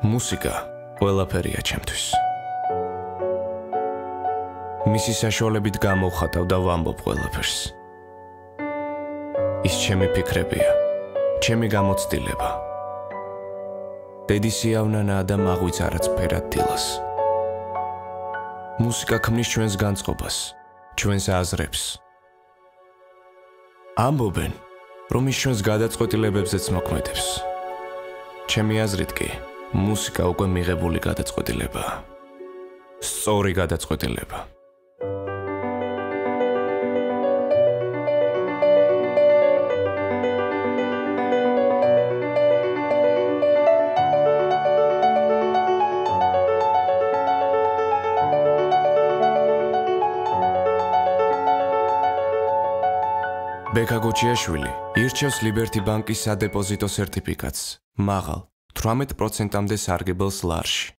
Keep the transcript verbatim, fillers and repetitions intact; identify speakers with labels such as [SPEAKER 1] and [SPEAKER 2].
[SPEAKER 1] მუსიკა ყველაფერია ჩემთვის. მისი საშუალებით გამოვხატავ და ვამბობ ყველაფერს. ის ჩემი ფიქრებია, ჩემი გამოცდილება. დედის სიავნანაა და მაღვიც არაცფერად დილას. მუსიკა ქმნის ჩვენს განწყობას, ჩვენს აზრებს. ამბობენ, რომ ის ჩვენს გადაწყვეტილებებზეც მოქმედებს. ჩემი აზრით კი, მუსიკა უკვე მიღებული გადაწყვეტილებაა. სწორი გადაწყვეტილება. ბექა გოჩიაშვილი ირჩევს ლიბერთი ბანკის სადეპოზიტო სერტიფიკატს, მაღალ, თვრამეტ პროცენტამდე სარგებელს ლარში.